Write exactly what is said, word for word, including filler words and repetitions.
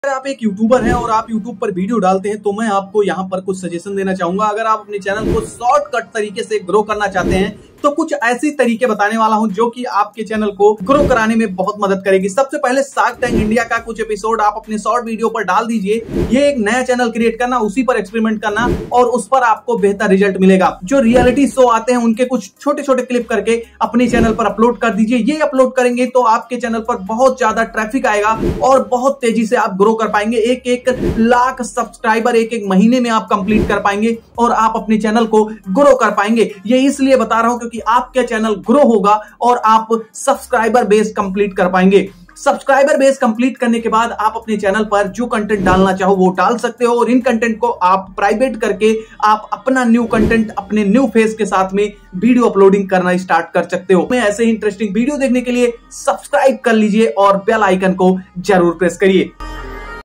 अगर आप एक यूट्यूबर हैं और आप यूट्यूब पर वीडियो डालते हैं तो मैं आपको यहाँ पर कुछ सजेशन देना चाहूंगा। अगर आप अपने चैनल को शॉर्टकट तरीके से ग्रो करना चाहते हैं तो कुछ ऐसी तरीके बताने वाला हूं जो कि आपके चैनल को ग्रो कराने में बहुत मदद करेगी। सबसे पहले शार्क टैंक इंडिया का कुछ एपिसोड आप अपने शॉर्ट वीडियो पर डाल दीजिए। ये एक नया चैनल क्रिएट करना, उसी पर एक्सपेरिमेंट करना और उस पर आपको बेहतर रिजल्ट मिलेगा। जो रियलिटी शो आते हैं उनके कुछ छोटे छोटे क्लिप करके अपने चैनल पर अपलोड कर दीजिए। ये अपलोड करेंगे तो आपके चैनल पर बहुत ज्यादा ट्रैफिक आएगा और बहुत तेजी से आप ग्रो कर पाएंगे। एक एक लाख सब्सक्राइबर एक एक महीने में आप कंप्लीट कर पाएंगे और आप अपने चैनल को ग्रो कर पाएंगे। ये इसलिए बता रहा हूं क्योंकि आपका चैनल ग्रो होगा और आप सब्सक्राइबर बेस कंप्लीट कर पाएंगे। सब्सक्राइबर बेस कंप्लीट करने के बाद आप अपने चैनल पर जो कंटेंट डालना चाहो वो डाल सकते हो और इन कंटेंट को आप प्राइवेट करके आप अपना न्यू कंटेंट अपने न्यू फेस के साथ में वीडियो अपलोडिंग करना स्टार्ट कर सकते हो। मैं ऐसे ही इंटरेस्टिंग वीडियो देखने के लिए सब्सक्राइब कर लीजिए और बेल आइकन को जरूर प्रेस करिए।